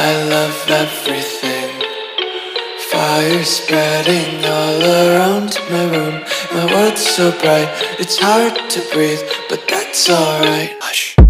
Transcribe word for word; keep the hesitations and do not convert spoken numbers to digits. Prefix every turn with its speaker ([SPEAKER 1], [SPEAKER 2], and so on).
[SPEAKER 1] I love everything. Fire spreading all around my room. My world's so bright, it's hard to breathe, but that's alright. Hush.